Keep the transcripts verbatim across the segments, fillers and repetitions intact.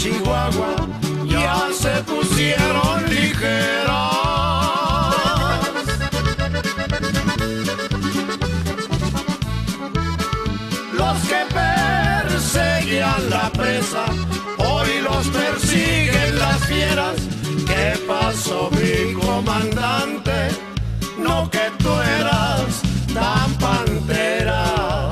Chihuahua ya se pusieron ligeras. Los que perseguían la presa, hoy los persiguen las fieras. ¿Qué pasó, mi comandante? No que tú eras tan pantera.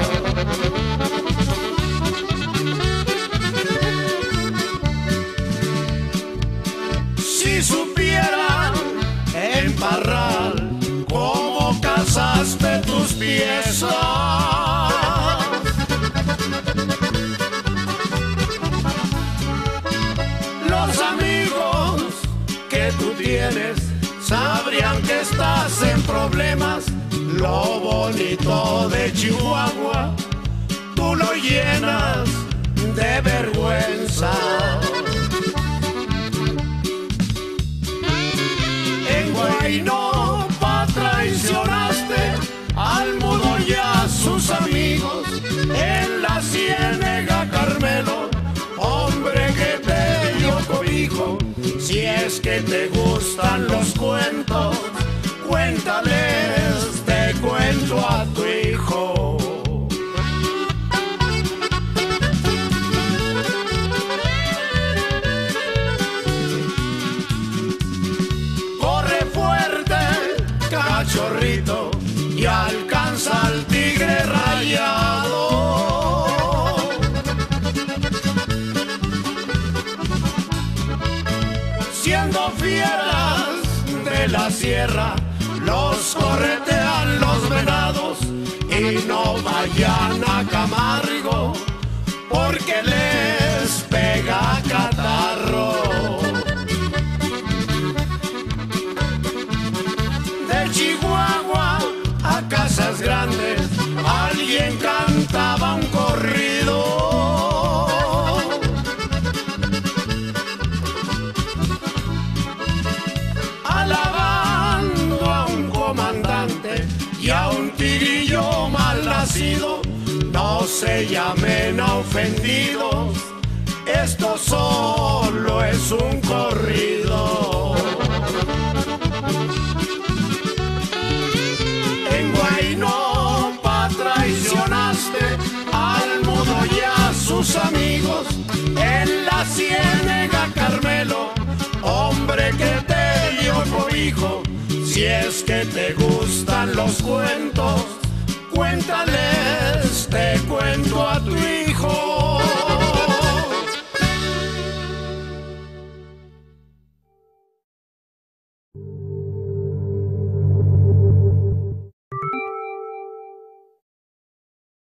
Si supieran en Parral cómo cazaste tus piezas, los amigos que tú tienes sabrían que estás en problemas. Lo bonito de Chihuahua tú lo llenas de vergüenza. En Guaynapa traicionaste al Mudo y a sus amigos. En la Ciénega Carmelo, hombre que te dio cobijo. Si es que te gustan los cuentos, cuéntales, te cuento a tu hijo. Corre fuerte, cachorrito, y alcanza al tigre rayado. Siendo fieras de la sierra, los corretean los venados. Y no vayan a Camargo, porque les pega catarro. De Chihuahua a Casas Grandes, alguien cantaba un corrido. Alabando a un comandante y a un tigrillo mal nacido. No se llamen a ofendidos, esto solo es un corrido. En Guaynapa traicionaste al Mudo y a sus amigos. En la Ciénega Carmelo, hombre que te dio cobijo. Si es que te gustan los cuentos, cuéntales, te cuento a tu hijo.